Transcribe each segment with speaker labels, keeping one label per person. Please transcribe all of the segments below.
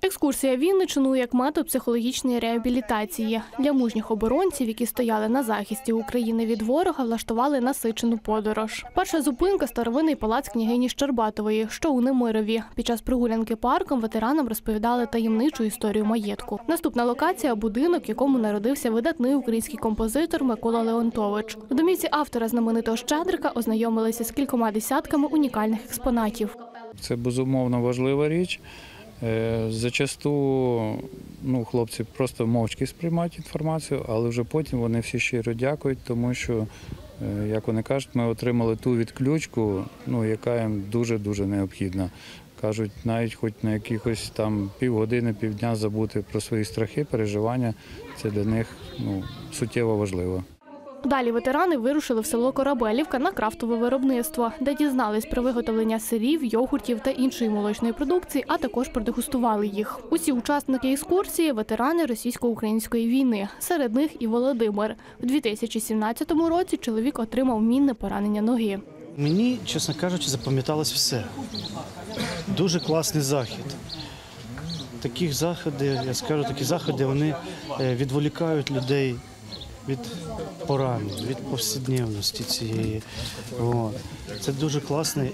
Speaker 1: Екскурсія Вінниччиною як метод психологічної реабілітації. Для мужніх оборонців, які стояли на захисті України від ворога, влаштували насичену подорож. Перша зупинка – старовинний палац княгині Щербатової, що у Немирові. Під час прогулянки парком ветеранам розповідали таємничу історію маєтку. Наступна локація – будинок, в якому народився видатний український композитор Микола Леонтович. В домівці автора знаменитого Щедрика ознайомилися з кількома десятками унікальних експонатів.
Speaker 2: Це безумовно важлива річ. Зачасту хлопці просто мовчки сприймають інформацію, але вже потім вони всі щиро дякують, тому що, як вони кажуть, ми отримали ту відключку, яка їм дуже-дуже необхідна. Кажуть, навіть хоч на якихось там півгодини, півдня забути про свої страхи, переживання, це для них суттєво важливо.
Speaker 1: Далі ветерани вирушили в село Корабелівка на крафтове виробництво, де дізнались про виготовлення сирів, йогуртів та іншої молочної продукції, а також продегустували їх. Усі учасники екскурсії – ветерани російсько-української війни. Серед них і Володимир. В 2017 році чоловік отримав мінне поранення ноги.
Speaker 3: Мені, чесно кажучи, запам'яталось все. Дуже класний захід. Такі заходи, вони відволікають людей від поранень, від повсякденності цієї. Це дуже класні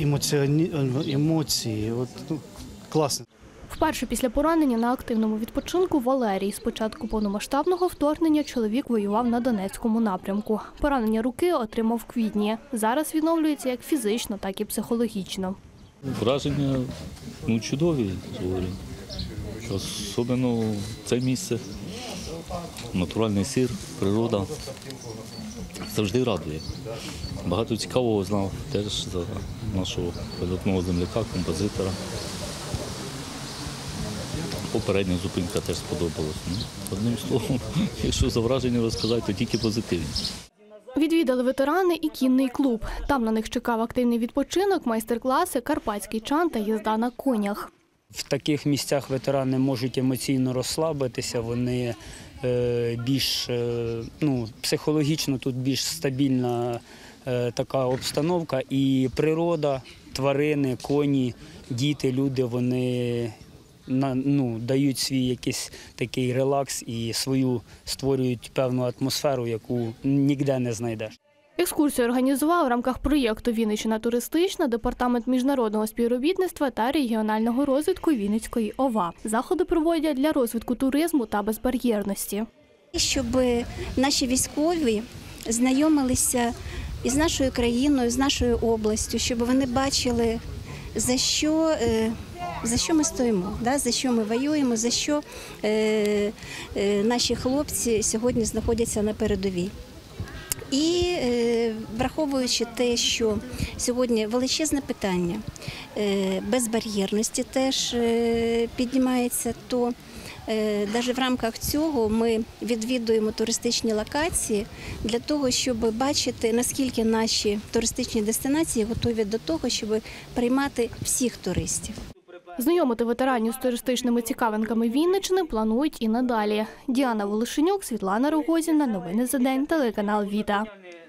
Speaker 3: емоції. Класно.
Speaker 1: Вперше після поранення на активному відпочинку Валерій. З початку повномасштабного вторгнення чоловік воював на Донецькому напрямку. Поранення руки отримав в квітні. Зараз відновлюється як фізично, так і психологічно.
Speaker 4: Враження чудові, особливо це місце. Натуральний сир, природа завжди радує. Багато цікавого знав теж за нашого видатного земляка, композитора. Попередня зупинка теж сподобалась. Одним словом, якщо за враження розказати, то тільки позитивні.
Speaker 1: Відвідали ветерани і кінний клуб. Там на них чекав активний відпочинок, майстер-класи, карпатський чан та їзда на конях.
Speaker 5: В таких місцях ветерани можуть емоційно розслабитися, вони більш психологічно тут більш стабільна така обстановка. І природа, тварини, коні, діти, люди, вони дають свій якийсь такий релакс і свою створюють певну атмосферу, яку ніде не знайдеш.
Speaker 1: Екскурсію організував в рамках проєкту «Вінниччина туристична» Департамент міжнародного співробітництва та регіонального розвитку Вінницької ОВА. Заходи проводять для розвитку туризму та безбар'єрності.
Speaker 6: Щоб наші військові знайомилися із нашою країною, з нашою областю, щоб вони бачили, за що ми стоїмо, за що ми воюємо, за що наші хлопці сьогодні знаходяться на передовій. І враховуючи те, що сьогодні величезне питання безбар'єрності теж піднімається, то навіть в рамках цього ми відвідуємо туристичні локації для того, щоб бачити, наскільки наші туристичні дестинації готові до того, щоб приймати всіх туристів.
Speaker 1: Знайомити ветеранів з туристичними цікавинками Вінниччини планують і надалі. Діана Волошенюк, Світлана Рогозіна. Новини за день. Телеканал «Віта».